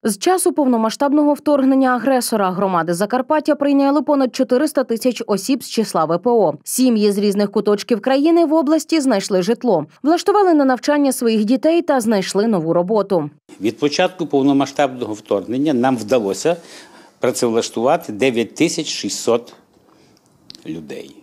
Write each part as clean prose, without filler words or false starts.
З часу повномасштабного вторгнення агресора громади Закарпаття прийняли понад 400 тисяч осіб з числа ВПО. Сім'ї з різних куточків країни в області знайшли житло, влаштували на навчання своїх дітей та знайшли нову роботу. Від початку повномасштабного вторгнення нам вдалося працевлаштувати 9600 людей.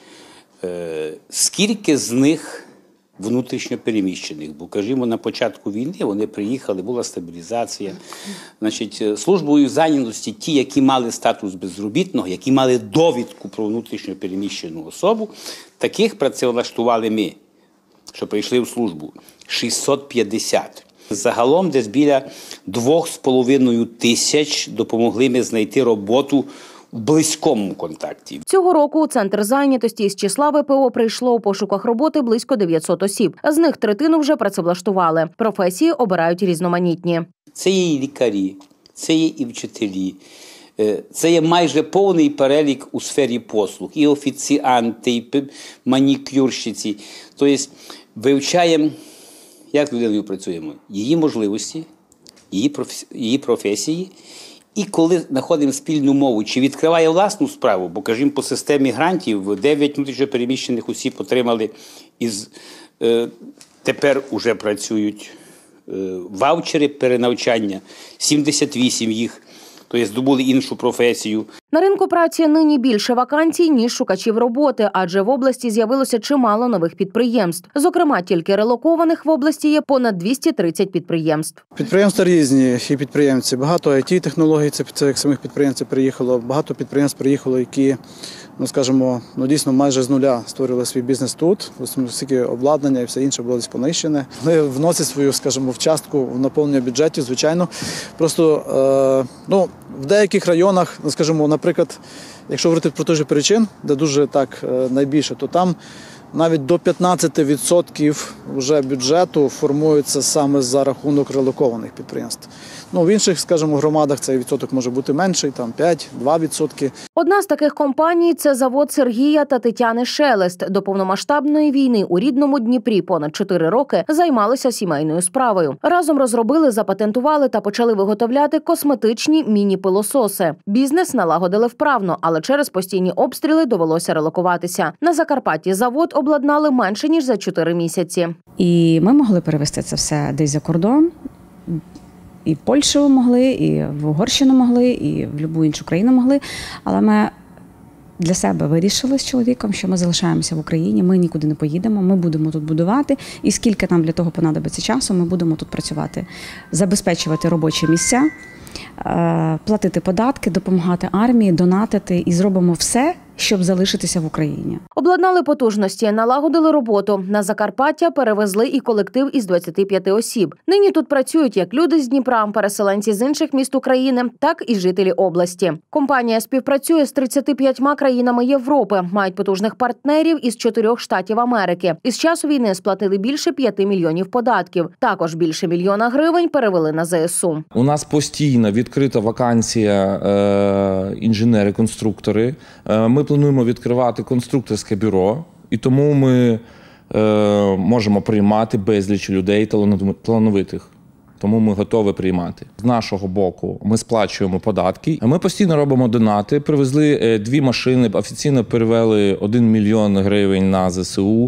Скільки з них внутрішньо переміщених? Бо, кажімо, на початку війни вони приїхали, була стабілізація. Службою зайнятості ті, які мали статус безробітного, які мали довідку про внутрішньо переміщену особу, таких працевлаштували ми, що прийшли в службу, 650. Загалом десь біля 2,5 тисяч допомогли ми знайти роботу в близькому контакті. Цього року у Центр зайнятості із числа ВПО прийшло у пошуках роботи близько 900 осіб. З них третину вже працевлаштували. Професії обирають різноманітні. Це є і лікарі, це є і вчителі, це є майже повний перелік у сфері послуг. І офіціанти, і манікюрщиці. Тобто вивчаємо, як з людиною працюємо, її можливості, її професії. І коли знаходимо спільну мову, чи відкриває власну справу, бо, кажімо, по системі грантів 9 внутрішньопереміщених осіб отримали, тепер уже працюють ваучери перенавчання, 78 їх, тобто здобули іншу професію. На ринку праці нині більше вакансій, ніж шукачів роботи, адже в області з'явилося чимало нових підприємств. Зокрема, тільки релокованих в області є понад 230 підприємств. Підприємства різні, і підприємці. Багато IT-технологій, це як самих підприємців приїхало. Багато підприємств приїхало, які, дійсно майже з нуля створили свій бізнес тут. Оскільки обладнання і все інше було десь понищене. Вони вносять свою, частку в наповнення бюджетів, звичайно. Просто, в деяких районах, наприклад, якщо говорити про той же Перечин, де дуже найбільше, то там навіть до 15% вже бюджету формується саме за рахунок релокованих підприємств. В інших, громадах цей відсоток може бути менший, 5-2%. Одна з таких компаній – це завод Сергія та Тетяни Шелест. До повномасштабної війни у рідному Дніпрі понад 4 роки займалися сімейною справою. Разом розробили, запатентували та почали виготовляти косметичні міні-пилососи. Бізнес налагодили вправно, але через постійні обстріли довелося релокуватися. На Закарпатті завод обладнали менше, ніж за 4 місяці. І ми могли перевезти це все десь за кордон. І в Польщу могли, і в Угорщину могли, і в будь-яку іншу країну могли. Але ми для себе вирішили з чоловіком, що ми залишаємося в Україні, ми нікуди не поїдемо, ми будемо тут будувати. І скільки нам для того понадобиться часу, ми будемо тут працювати. Забезпечувати робочі місця, платити податки, допомагати армії, донатити і зробимо все, щоб залишитися в Україні. Обладнали потужності, налагодили роботу. На Закарпаття перевезли і колектив із 25 осіб. Нині тут працюють як люди з Дніпра, переселенці з інших міст України, так і жителі області. Компанія співпрацює з 35 країнами Європи, мають потужних партнерів із 4 штатів Америки. Із часу війни сплатили більше 5 мільйонів податків. Також більше 1 мільйона гривень перевели на ЗСУ. У нас постійно відкрита вакансія інженери-конструктори. Ми плануємо відкривати конструкторське бюро, і тому ми можемо приймати безліч людей талановитих. Тому ми готові приймати. З нашого боку ми сплачуємо податки. Ми постійно робимо донати. Привезли 2 машини, офіційно перевели 1 мільйон гривень на ЗСУ.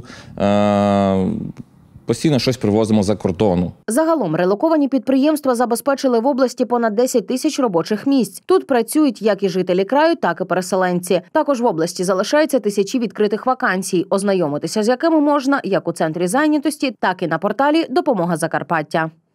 Постійно щось привозимо за кордону. Загалом релоковані підприємства забезпечили в області понад 10 тисяч робочих місць. Тут працюють як і жителі краю, так і переселенці. Також в області залишаються тисячі відкритих вакансій, ознайомитися з якими можна як у Центрі зайнятості, так і на порталі «Допомога Закарпаття».